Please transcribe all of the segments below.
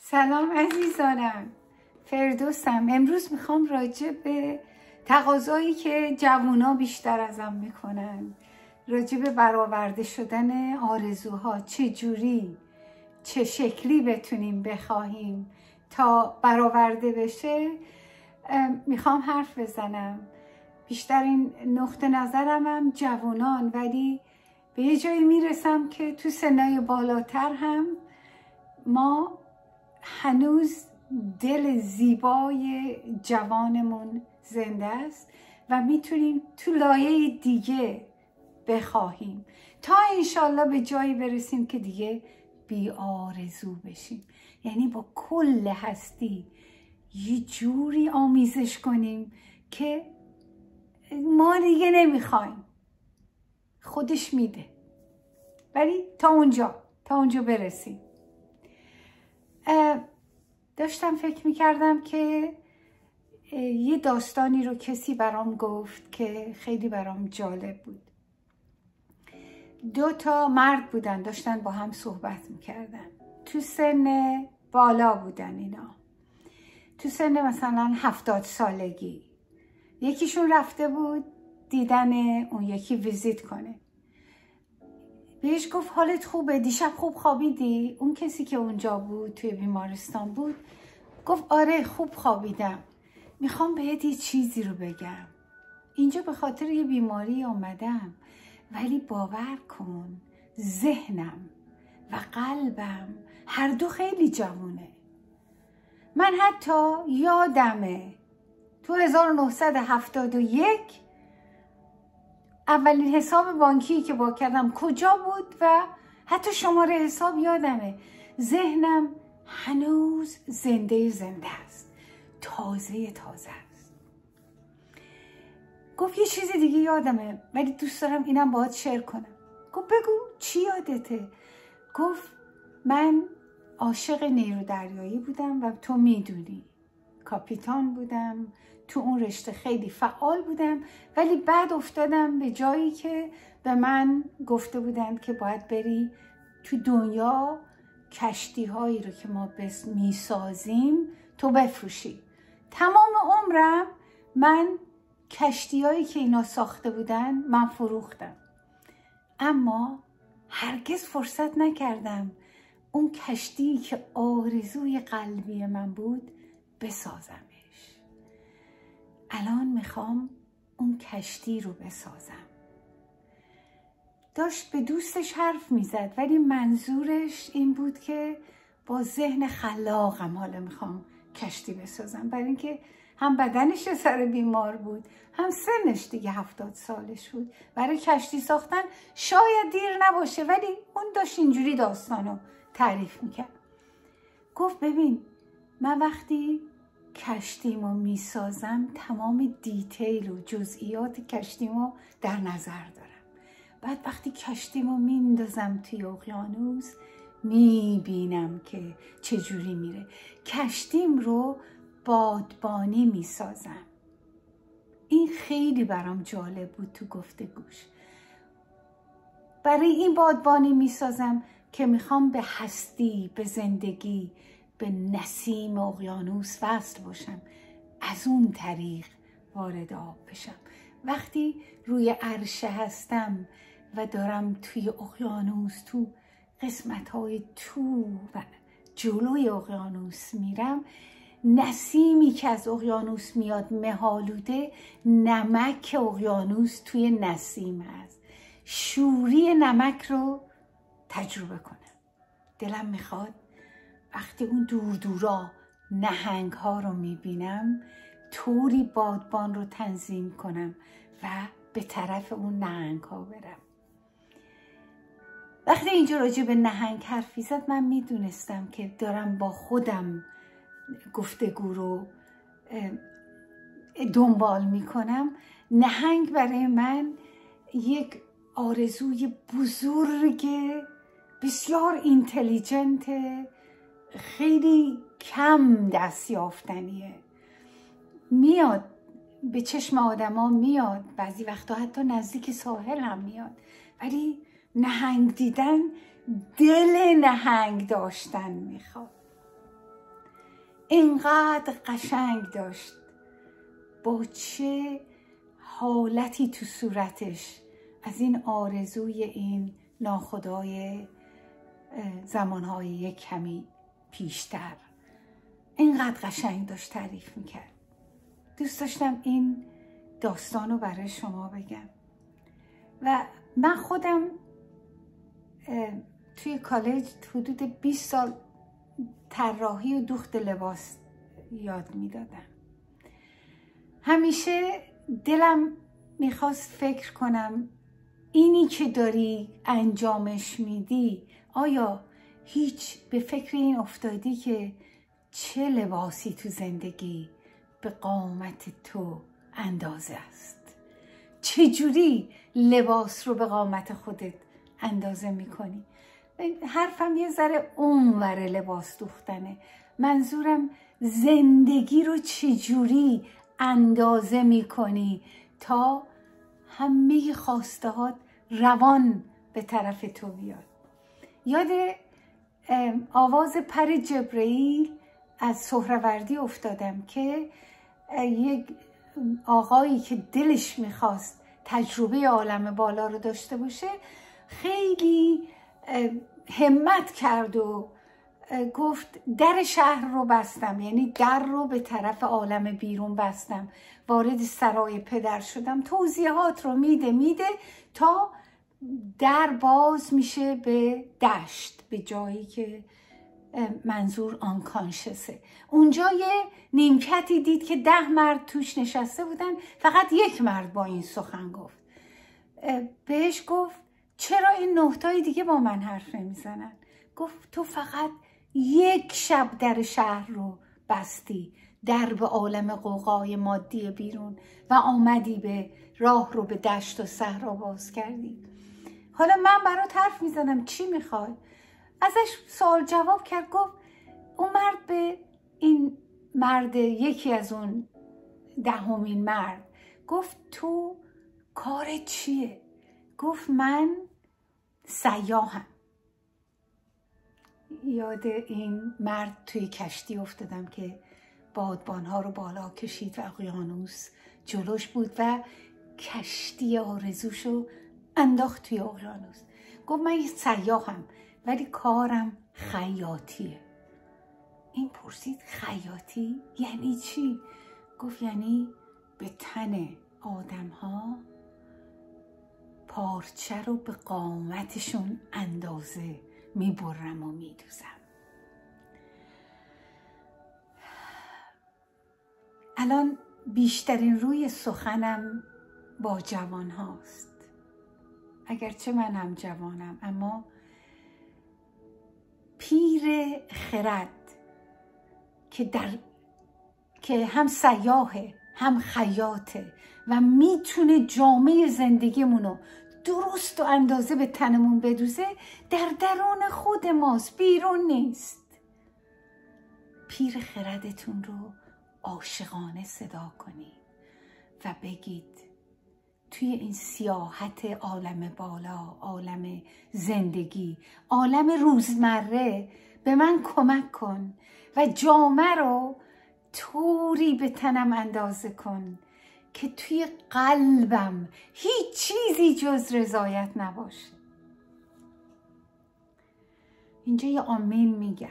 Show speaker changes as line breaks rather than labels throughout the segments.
سلام عزیزانم، فردوسم. امروز میخوام راجع به تقاضایی که جوونا بیشتر ازم میکنن، راجع به برآورده شدن آرزوها، چه شکلی بتونیم بخواهیم تا برآورده بشه، میخوام حرف بزنم. بیشترین نقطه نظرم هم جوانان، ولی به یه جایی میرسم که تو سنای بالاتر هم ما هنوز دل زیبای جوانمون زنده است و میتونیم تو لایه دیگه بخواهیم تا انشالله به جایی برسیم که دیگه بی آرزو بشیم. یعنی با کل هستی یه جوری آمیزش کنیم که ما دیگه نمیخوایم، خودش میده، ولی تا اونجا برسیم. داشتم فکر میکردم که یه داستانی رو کسی برام گفت که خیلی برام جالب بود. 2 مرد بودن، داشتن با هم صحبت میکردن. تو سن بالا بودن اینا، تو سن مثلا 70 سالگی. یکیشون رفته بود دیدن اون یکی ویزیت کنه. بهش گفت حالت خوبه؟ دیشب خوب خوابیدی؟ اون کسی که اونجا بود توی بیمارستان بود گفت آره خوب خوابیدم. میخوام بهت یه چیزی رو بگم. اینجا به خاطر یه بیماری آمدم، ولی باور کن ذهنم و قلبم هر دو خیلی جوونه. من حتی یادمه تو 1971 اولین حساب بانکی که با کردم کجا بود و حتی شماره حساب یادمه. ذهنم هنوز زنده است، تازه است. گفت یه چیز دیگه یادمه، ولی دوست دارم اینم باهات شیر کنم. گفت بگو چی یادته؟ گفت من عاشق نیرو دریایی بودم و تو میدونی کاپیتان بودم، تو اون رشته خیلی فعال بودم، ولی بعد افتادم به جایی که به من گفته بودند که باید بری تو دنیا کشتی هایی رو که ما میسازیم تو بفروشی. تمام عمرم من کشتی هایی که اینا ساخته بودن من فروختم، اما هرگز فرصت نکردم اون کشتی که آرزوی قلبی من بود بسازمش. الان میخوام اون کشتی رو بسازم. داشت به دوستش حرف میزد، ولی منظورش این بود که با ذهن خلاقم حالا میخوام کشتی بسازم، برای اینکه هم بدنش سر بیمار بود، هم سنش دیگه 70 سالش بود. برای کشتی ساختن شاید دیر نباشه، ولی اون داشت اینجوری داستانو تعریف میکرد. گفت ببین من وقتی کشتیمو میسازم تمام دیتیل و جزئیات کشتیمو در نظر دارم. بعد وقتی کشتیمو میندازم توی اقیانوس میبینم که چجوری میره. کشتیم رو بادبانی میسازم. این خیلی برام جالب بود تو گفتگوش. برای این بادبانی میسازم که میخوام به هستی، به زندگی، به نسیم اقیانوس وصل باشم، از اون طریق وارد آب بشم. وقتی روی عرشه هستم و دارم توی اقیانوس، تو قسمت‌های تو و جلوی اقیانوس میرم، نسیمی که از اقیانوس میاد مه‌آلوده، نمک اقیانوس توی نسیم هست. شوری نمک رو تجربه کنم. دلم میخواد وقتی اون دورا نهنگ ها رو میبینم طوری بادبان رو تنظیم کنم و به طرف اون نهنگ ها برم. وقتی اینجا راجع به نهنگ حرفی زد، من میدونستم که دارم با خودم گفتگو رو دنبال میکنم. نهنگ برای من یک آرزوی بزرگ، بسیار اینتلیجنت، خیلی کم دست یافتنیه. میاد به چشم آدما، میاد بعضی وقتا حتی نزدیک ساحل هم میاد، ولی نهنگ دیدن دل نهنگ داشتن میخواد. اینقدر قشنگ داشت، با چه حالتی تو صورتش از این آرزوی این ناخدای زمانهای یک کمی پیشتر اینقدر قشنگ داشت تعریف میکرد. دوست داشتم این داستان رو برای شما بگم. و من خودم توی کالج حدود 20 سال طراحی و دوخت لباس یاد میدادم. همیشه دلم میخواست فکر کنم اینی که داری انجامش میدی، آیا هیچ به فکر این افتادی که چه لباسی تو زندگی به قامت تو اندازه است؟ چجوری لباس رو به قامت خودت اندازه میکنی؟ حرفم یه ذره اونور لباس دوختنه. منظورم زندگی رو چجوری اندازه میکنی تا همه خواستهات روان به طرف تو بیاد. یاد آواز پر جبرئیل از سهروردی افتادم که یک آقایی که دلش میخواست تجربه عالم بالا رو داشته باشه خیلی همت کرد و گفت در شهر رو بستم، یعنی در رو به طرف عالم بیرون بستم، وارد سرای پدر شدم، توضیحات رو میده تا در باز میشه به دشت، به جایی که منظور آنکانشسه. اونجا یه نیمکتی دید که 10 مرد توش نشسته بودن، فقط یک مرد با این سخن گفت. بهش گفت چرا این 9 تای دیگه با من حرف نمیزنن؟ گفت تو فقط یک شب در شهر رو بستی، در به عالم قوقای مادی بیرون، و آمدی به راه رو به دشت و صحرا باز کردی. حالا من برات حرف میزنم، چی میخوای؟ ازش سوال جواب کرد. گفت اون مرد به این مرد، یکی از اون 10مین مرد، گفت تو کارت چیه؟ گفت من سیاحم. یاد این مرد توی کشتی افتادم که بادبانها رو بالا کشید و اقیانوس جلوش بود و کشتی آرزوشو انداخت توی اقیانوس. گفت من یه سیاحم ولی کارم خیاطیه. این پرسید خیاطی یعنی چی؟ گفت یعنی به تن آدم ها پارچه رو به قامتشون اندازه میبرم و میدوزم. الان بیشترین روی سخنم با جوان هاست، اگرچه من هم جوانم، اما پیر خرد که هم سیاحه هم خیاطه و میتونه جامعه زندگیمونو درست و اندازه به تنمون بدوزه، در درون خود ماست، بیرون نیست. پیر خردتون رو عاشقانه صدا کنید و بگید توی این سیاحت عالم بالا، عالم زندگی، عالم روزمره به من کمک کن و جامعه رو طوری به تنم اندازه کن که توی قلبم هیچ چیزی جز رضایت نباشه. اینجا یه آمین میگم.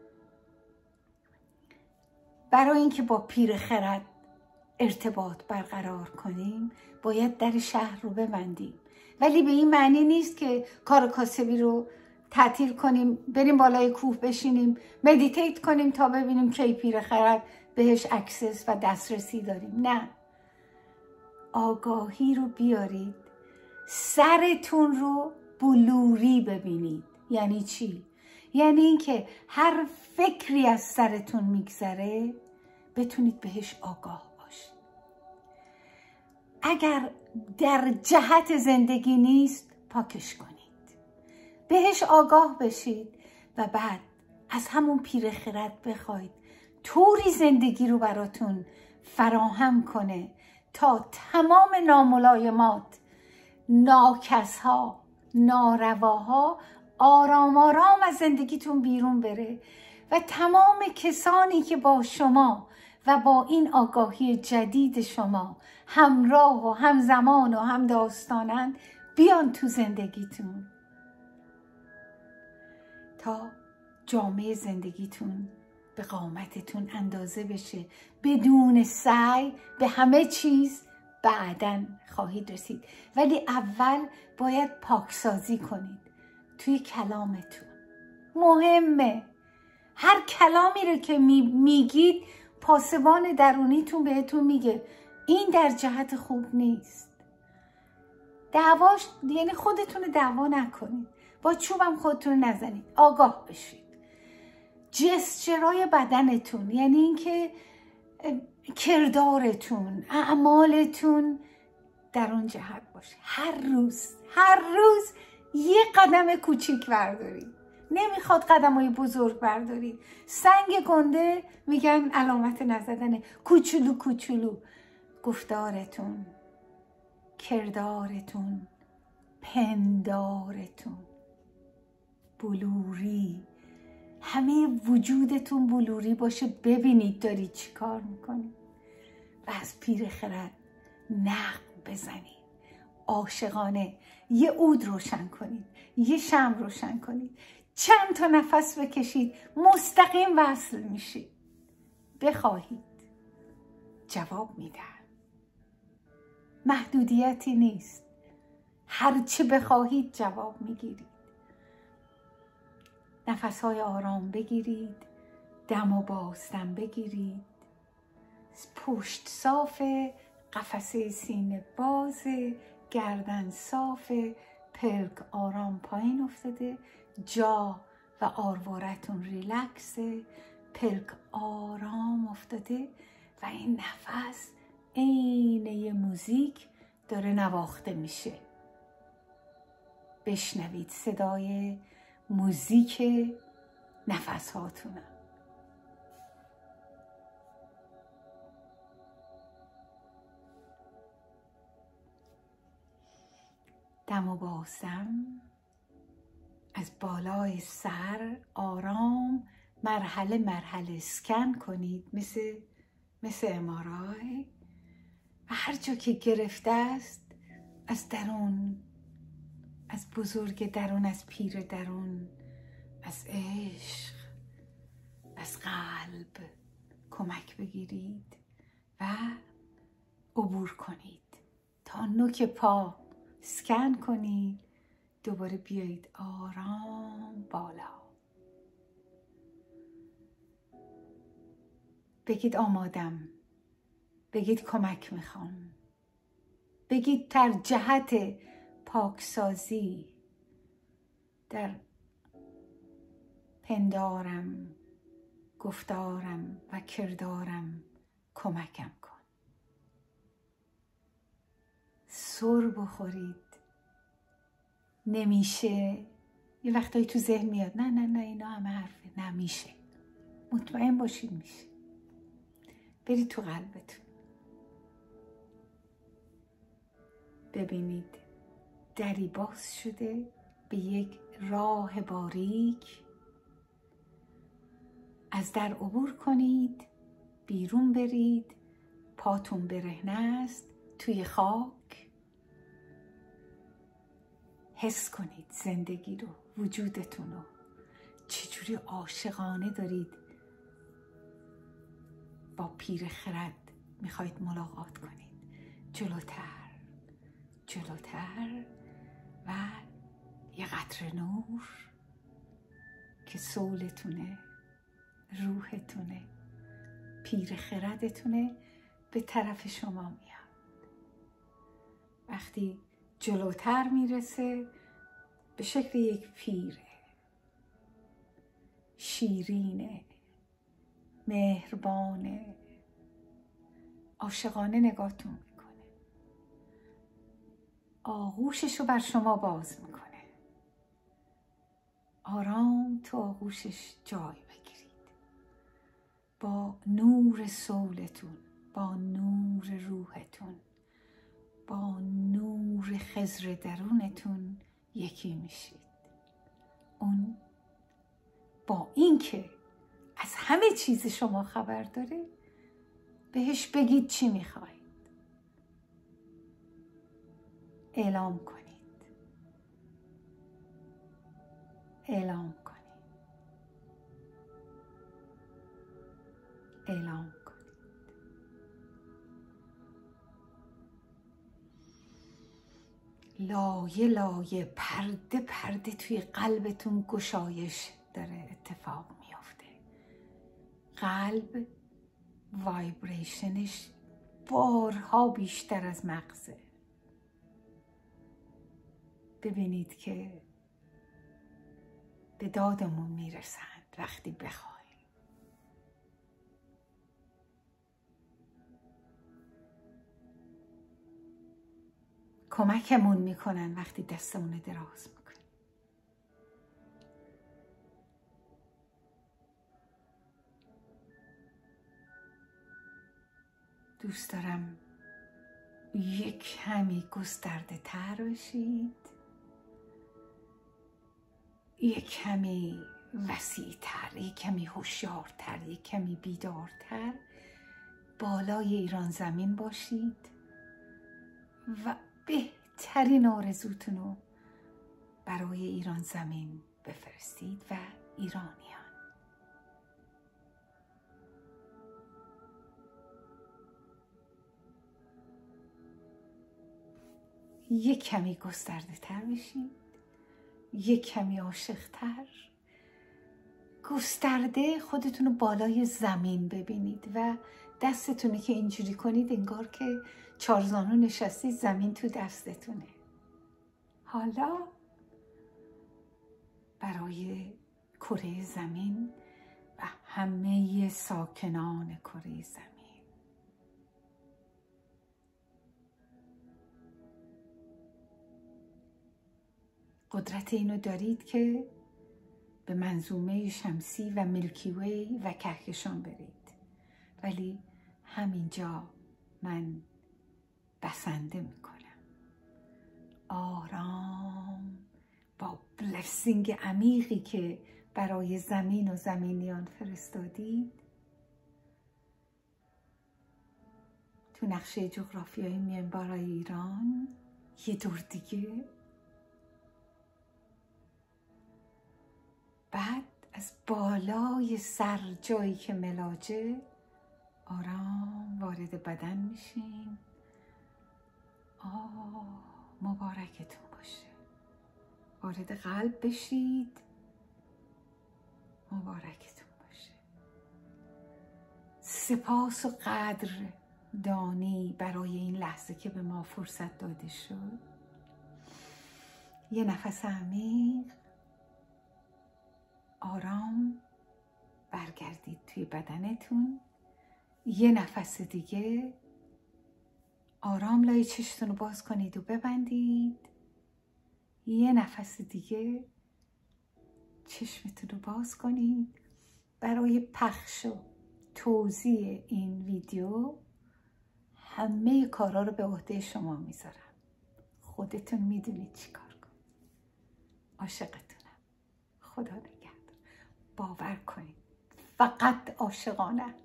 برای اینکه با پیر خرد ارتباط برقرار کنیم باید در شهر رو ببندیم، ولی به این معنی نیست که کار کاسبی رو تعطیل کنیم، بریم بالای کوه بشینیم مدیتیت کنیم تا ببینیم کی پیر خرد بهش اکسس و دسترسی داریم. نه، آگاهی رو بیارید، سرتون رو بلوری ببینید. یعنی چی؟ یعنی اینکه هر فکری از سرتون میگذره بتونید بهش آگاه باشید. اگر در جهت زندگی نیست پاکش کنید، بهش آگاه بشید و بعد از همون پیر خرد بخواید طوری زندگی رو براتون فراهم کنه تا تمام ناملایمات، ناکسها، نارواها آرام آرام از زندگیتون بیرون بره و تمام کسانی که با شما و با این آگاهی جدید شما همراه و همزمان و هم داستانند بیان تو زندگیتون تا جامعه زندگیتون به قامتتون اندازه بشه. بدون سعی به همه چیز بعداً خواهید رسید، ولی اول باید پاکسازی کنید توی کلامتون. مهمه هر کلامی رو که میگید پاسبان درونیتون بهتون میگه این در جهت خوب نیست. دعواش یعنی خودتون دعوا نکنید، با چوبم خودتون نزنید، آگاه بشید. جسچرهای بدنتون یعنی اینکه کردارتون، اعمالتون در اون جهت باشه. هر روز یه قدم کوچیک بردارید. نمیخواد قدمای بزرگ بردارید. سنگ گنده میگن علامت نزدنه. کوچولو کوچولو گفتارتون، کردارتون، پندارتون بلوری، همه وجودتون بلوری باشه. ببینید دارید چی کار میکنید و از پیر خرد نقب بزنید. عاشقانه یه عود روشن کنید، یه شمع روشن کنید، چند تا نفس بکشید، مستقیم وصل میشید. بخواهید جواب میدن. محدودیتی نیست. هرچی بخواهید جواب میگیرید. نفسهای آرام بگیرید، دم و بازدم بگیرید. پشت صافه، قفسه سینه بازه، گردن صافه، پلک آرام پایین افتاده، جا و آروارتون ریلکسه، پلک آرام افتاده و این نفس عین یه موزیک داره نواخته میشه. بشنوید صدای موزیک نفس هاتونم. دم و بازدم از بالای سر آرام مرحله اسکن کنید، مثل ام‌آرآی، و هر جا که گرفته است از درون، از بزرگ درون، از پیر درون، از عشق، از قلب کمک بگیرید و عبور کنید تا نوک پا اسکن کنید. دوباره بیایید آرام بالا. بگید آمادم، بگید کمک میخوام، بگید در جهت پاکسازی در پندارم، گفتارم و کردارم کمکم کن. سر بخورید. نمیشه. یه وقتایی تو ذهن میاد نه اینا همه حرفه. نمیشه. مطمئن باشید میشه. برید تو قلبتون. ببینید دری باز شده به یک راه باریک. از در عبور کنید، بیرون برید. پاتون برهنه است توی خاک. حس کنید زندگی رو، وجودتون رو، چجوری عاشقانه دارید با پیر خرد میخواید ملاقات کنید. جلوتر و یه قطره نور که صولتونه، روحتونه، پیر خردتونه به طرف شما میاد. وقتی جلوتر میرسه به شکل یک پیره، شیرینه، مهربانه، عاشقانه نگاهتون میکنه. آغوششو بر شما باز میکنه. آرام تو آغوشش جای بگیرید. با نور صولتون، با نور روحتون، با نور خضر درونتون یکی میشید. اون با اینکه از همه چیز شما خبر داره، بهش بگید چی میخواید. اعلام کنید. اعلام کنید. اعلام کنید. لایه لایه، پرده پرده توی قلبتون گشایش داره اتفاق میافته. قلب وایبریشنش بارها بیشتر از مغزه. ببینید که به دادمون میرسند وقتی بخوایم. کمکمون میکنن وقتی دستمون دراز میکنیم. دوست دارم یک کمی گسترده تر بشید، یک کمی وسیع تر، یک کمی هوشیارتر، یک کمی بیدارتر بالای ایران زمین باشید و بهترین آرزوتون رو برای ایران زمین بفرستید و ایرانیان. یک کمی گسترده تر بشید، یک کمی عاشق تر. گسترده خودتون رو بالای زمین ببینید و دستتونی که اینجوری کنید انگار که چارزانو نشستید، زمین تو دستتونه. حالا برای کره زمین و همه ساکنان کره زمین قدرت اینو دارید که به منظومه شمسی و میلکی وی و کهکشان برید، ولی همینجا من بسنده میکنم. آرام با بلسینگ عمیقی که برای زمین و زمینیان فرستادید، تو نقشه جغرافیایی میان برای ایران یه دور دیگه. بعد از بالای سر جایی که ملاجه آرام وارد بدن میشین. مبارکتون باشه. وارد قلب بشید. مبارکتون باشه. سپاس و قدر دانی برای این لحظه که به ما فرصت داده شد. یه نفس عمیق. آرام برگردید توی بدنتون. یه نفس دیگه. آرام لای چشتون رو باز کنید و ببندید. یه نفس دیگه چشمتون رو باز کنید. برای پخش و توزیع این ویدیو همه کارا رو به عهده شما میذارم. خودتون میدونید چی کار کنید. عاشقتونم. خدا نگهدار. باور کنید فقط عاشقانه